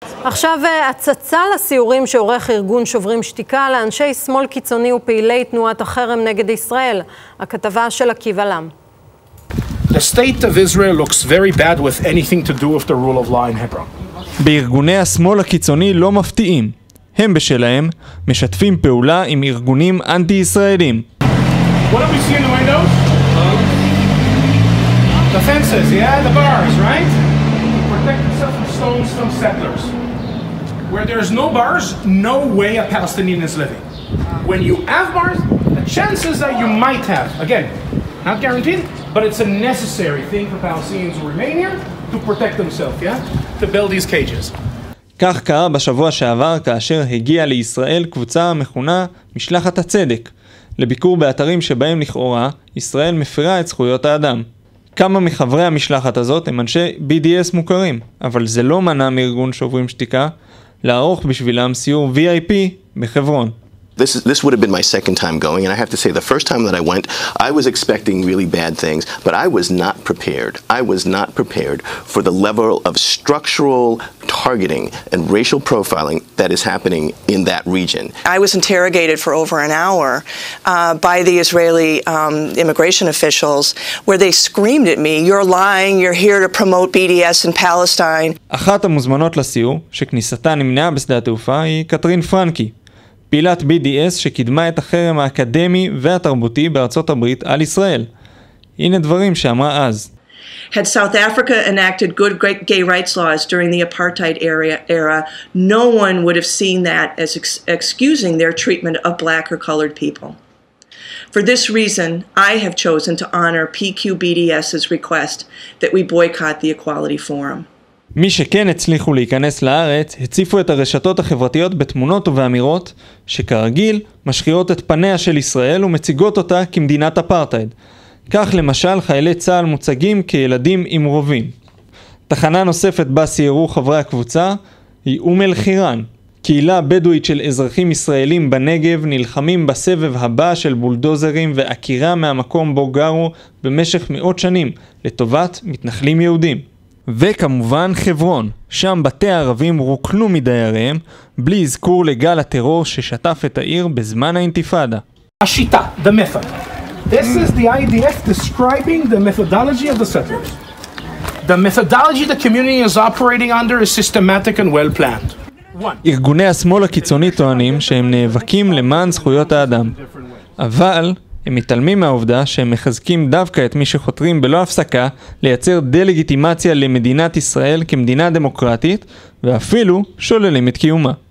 עכשיו הצצה לסיורים שעורך ארגון שוברים שתיקה לאנשי שמאל קיצוני ופעילי תנועת החרם נגד ישראל. הכתבה של עקיבא לם. The state of Israel looks very bad with anything to do with the rule of law in Hebron. בארגוני השמאל הקיצוני לא מפתיעים. הם בשלהם משתפים פעולה עם ארגונים אנטי-ישראלים. What do we see in the windows? The fences, yeah, the bars, right? Protect themselves from stones from settlers. Where there's no bars, no way a Palestinian is living. When you have bars, the chances that you might have, again, not guaranteed, but it's a necessary thing for Palestinians who remain here to protect themselves, yeah? To build these cages. כך קרה בשבוע שעבר כאשר הגיעה לישראל קבוצה המכונה משלחת הצדק, לביקור באתרים שבהם לכאורה ישראל מפרה את זכויות האדם. כמה מחברי המשלחת הזאת הם אנשי BDS מוכרים, אבל זה לא מנע מארגון שוברים שתיקה לערוך בשבילם סיור VIP בחברון. This would have been my second time going, and I have to say the first time that I went, I was expecting really bad things, but I was not prepared. I was not prepared for the level of structural targeting and racial profiling that is happening in that region. I was interrogated for over an hour by the Israeli immigration officials, where they screamed at me, "You're lying, you're here to promote BDS in Palestine." אחת המוזמנות לסיור, שכניסתה נמנעה בשדה התעופה, היא קטרין פרנקי. פעילת BDS שקידמה את החרם האקדמי והתרבותי בארצות הברית על ישראל. הנה דברים שאמרה אז. Had South Africa enacted good gay rights laws during the apartheid era, no one would have seen that as excusing their treatment of black or colored people. For this reason, I have chosen to honor PQBDS's request that we boycott the Equality Forum. מי שכן הצליחו להיכנס לארץ, הציפו את הרשתות החברתיות בתמונות ובאמירות שכרגיל משחירות את פניה של ישראל ומציגות אותה כמדינת אפרטהייד. כך למשל חיילי צה"ל מוצגים כילדים עם רובים. תחנה נוספת בה סיירו חברי הקבוצה היא אום אל-חיראן, קהילה בדואית של אזרחים ישראלים בנגב נלחמים בסבב הבא של בולדוזרים ועקירה מהמקום בו גרו במשך מאות שנים לטובת מתנחלים יהודים. וכמובן חברון, שם בתי הערבים רוקנו מדייריהם, בלי אזכור לגל הטרור ששטף את העיר בזמן האינתיפאדה. השיטה, the method. This is the IDF describing the methodology of the settlers. The methodology the community is operating under is systematic and well planned. ארגוני השמאל הקיצוני טוענים שהם נאבקים למען זכויות האדם. אבל הם מתעלמים מהעובדה שהם מחזקים דווקא את מי שחותרים בלא הפסקה לייצר דה-לגיטימציה למדינת ישראל כמדינה דמוקרטית, ואפילו שוללים את קיומה.